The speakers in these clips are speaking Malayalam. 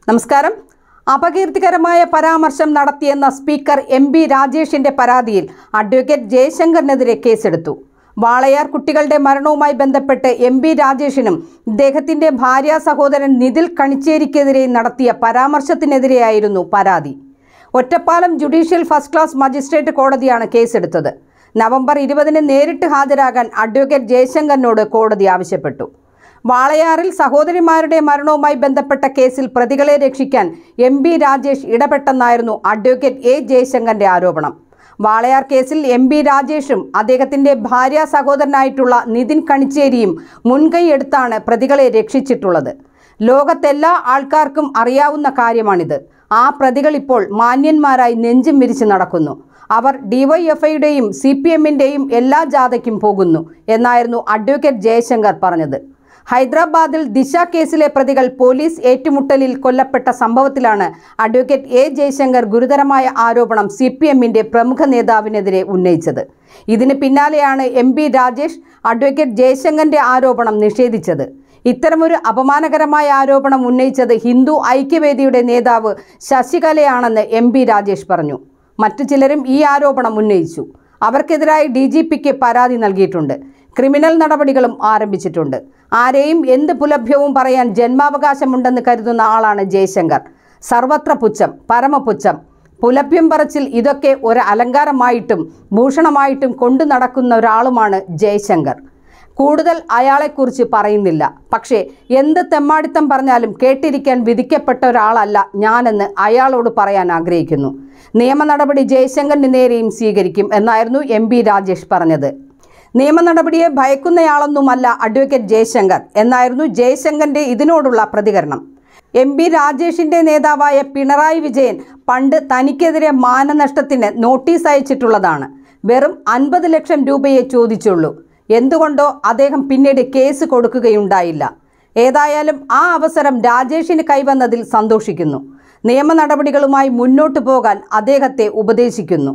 നമസ്കാരം. അപകീർത്തികരമായ പരാമർശം നടത്തിയെന്ന സ്പീക്കർ MP രാജേഷിന്റെ പരാതിയിൽ അഡ്വക്കേറ്റ് ജയശങ്കറിനെതിരെ കേസെടുത്തു. വാളയാർ കുട്ടികളുടെ മരണവുമായി ബന്ധപ്പെട്ട് MP രാജേഷിനും ഇദ്ദേഹത്തിന്റെ ഭാര്യ സഹോദരൻ നിതിൽ കണിച്ചേരിക്കെതിരെ നടത്തിയ പരാമർശത്തിനെതിരെയായിരുന്നു പരാതി. Ottapalam judicial first class magistrate കോടതിയാണ് കേസെടുത്തത്. നവംബർ 20-ന് നേരിട്ട് ഹാജരാകാൻ അഡ്വക്കേറ്റ് ജയശങ്കറിനോട് കോടതി ആവശ്യപ്പെട്ടു. വാളയാറിൽ സഹോദരിമാരുടെ മരണവുമായി ബന്ധപ്പെട്ട കേസിൽ പ്രതികളെ രക്ഷിക്കാൻ MP രാജേഷ് ഇടപെട്ടെന്നായിരുന്നു അഡ്വക്കേറ്റ് A ജയശങ്കറിന്റെ ആരോപണം. വാളയാർ കേസിൽ MP രാജേഷും അദ്ദേഹത്തിന്റെ ഭാര്യ സഹോദരനായിട്ടുള്ള നിതിൻ കണിച്ചേരിയും മുൻകൈയെടുത്താണ് പ്രതികളെ രക്ഷിച്ചിട്ടുള്ളത്. ലോകത്തെല്ലാ ആൾക്കാർക്കും അറിയാവുന്ന കാര്യമാണിത്. ആ പ്രതികൾ ഇപ്പോൾ മാന്യന്മാരായി നെഞ്ചും വിരിച്ച് നടക്കുന്നു. അവർ DYFIയുടെയും CPMന്റെയും എല്ലാ ജാഥയ്ക്കും പോകുന്നു എന്നായിരുന്നു അഡ്വക്കേറ്റ് ജയശങ്കർ പറഞ്ഞത്. ഹൈദരാബാദിൽ ദിശ കേസിലെ പ്രതികൾ പോലീസ് ഏറ്റുമുട്ടലിൽ കൊല്ലപ്പെട്ട സംഭവത്തിലാണ് അഡ്വക്കേറ്റ് A ജയശങ്കർ ഗുരുതരമായ ആരോപണം CPMന്റെ പ്രമുഖ നേതാവിനെതിരെ ഉന്നയിച്ചത്. ഇതിന് പിന്നാലെയാണ് MP രാജേഷ് അഡ്വക്കേറ്റ് ജയശങ്കറിന്റെ ആരോപണം നിഷേധിച്ചത്. ഇത്തരമൊരു അപമാനകരമായ ആരോപണം ഉന്നയിച്ചത് ഹിന്ദു ഐക്യവേദിയുടെ നേതാവ് ശശികലയാണെന്ന് MP രാജേഷ് പറഞ്ഞു. മറ്റു ചിലരും ഈ ആരോപണം ഉന്നയിച്ചു. അവർക്കെതിരായി DGPക്ക് പരാതി നൽകിയിട്ടുണ്ട്. ക്രിമിനൽ നടപടികളും ആരംഭിച്ചിട്ടുണ്ട്. ആരെയും എന്ത് പുലഭ്യവും പറയാൻ ജന്മാവകാശമുണ്ടെന്ന് കരുതുന്ന ആളാണ് ജയശങ്കർ. സർവത്ര പുച്ഛം, പരമപുച്ഛം, പുലഭ്യം പറച്ചിൽ ഇതൊക്കെ ഒരു അലങ്കാരമായിട്ടും ഭൂഷണമായിട്ടും കൊണ്ടു നടക്കുന്ന ഒരാളുമാണ് ജയശങ്കർ. കൂടുതൽ അയാളെക്കുറിച്ച് പറയുന്നില്ല. പക്ഷേ എന്ത് തെമ്മാടിത്തം പറഞ്ഞാലും കേട്ടിരിക്കാൻ വിധിക്കപ്പെട്ട ഒരാളല്ല ഞാനെന്ന് അയാളോട് പറയാൻ ആഗ്രഹിക്കുന്നു. നിയമ നടപടി ജയശങ്കറിന് നേരെയും സ്വീകരിക്കും എന്നായിരുന്നു MP രാജേഷ് പറഞ്ഞത്. നിയമ നടപടിയെ ഭയക്കുന്നയാളൊന്നുമല്ല അഡ്വക്കേറ്റ് ജയശങ്കർ എന്നായിരുന്നു ജയശങ്കറിന്റെ ഇതിനോടുള്ള പ്രതികരണം. MP രാജേഷിന്റെ നേതാവായ പിണറായി വിജയൻ പണ്ട് തനിക്കെതിരെ മാനനഷ്ടത്തിന് നോട്ടീസ് അയച്ചിട്ടുള്ളതാണ്. വെറും 50 ലക്ഷം രൂപയെ ചോദിച്ചുള്ളൂ. എന്തുകൊണ്ടോ അദ്ദേഹം പിന്നീട് കേസ് കൊടുക്കുകയുണ്ടായില്ല. ഏതായാലും ആ അവസരം രാജേഷിന് കൈവന്നതിൽ സന്തോഷിക്കുന്നു. നിയമ നടപടികളുമായി മുന്നോട്ടു പോകാൻ അദ്ദേഹത്തെ ഉപദേശിക്കുന്നു.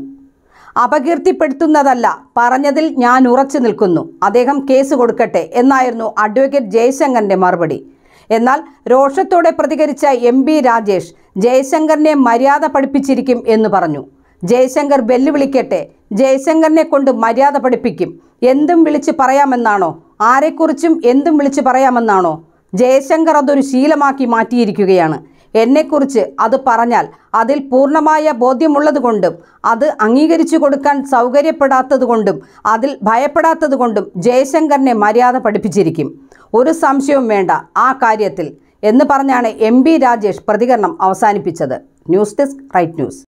അപകീർത്തിപ്പെടുത്തുന്നതല്ല, പറഞ്ഞതിൽ ഞാൻ ഉറച്ചു നിൽക്കുന്നു. അദ്ദേഹം കേസ് കൊടുക്കട്ടെ എന്നായിരുന്നു അഡ്വക്കേറ്റ് ജയശങ്കറിന്റെ മറുപടി. എന്നാൽ രോഷത്തോടെ പ്രതികരിച്ച MP രാജേഷ് ജയശങ്കറിനെ മര്യാദ പഠിപ്പിച്ചിരിക്കും എന്ന് പറഞ്ഞു. ജയശങ്കർ വെല്ലുവിളിക്കട്ടെ, ജയശങ്കറിനെ കൊണ്ട് മര്യാദ പഠിപ്പിക്കും. എന്തും വിളിച്ച് പറയാമെന്നാണോ? ആരെക്കുറിച്ചും എന്തും വിളിച്ച് പറയാമെന്നാണോ? ജയശങ്കർ അതൊരു ശീലമാക്കി മാറ്റിയിരിക്കുകയാണ്. എന്നെക്കുറിച്ച് അത് പറഞ്ഞാൽ അതിൽ പൂർണ്ണമായ ബോധ്യമുള്ളതുകൊണ്ടും അത് അംഗീകരിച്ചു കൊടുക്കാൻ സൗകര്യപ്പെടാത്തതുകൊണ്ടും അതിൽ ഭയപ്പെടാത്തതുകൊണ്ടും ജയശങ്കറിനെ മര്യാദ പഠിപ്പിച്ചിരിക്കും. ഒരു സംശയവും വേണ്ട ആ കാര്യത്തിൽ എന്ന് പറഞ്ഞാണ് MP രാജേഷ് പ്രതികരണം അവസാനിപ്പിച്ചത്. News desk right news.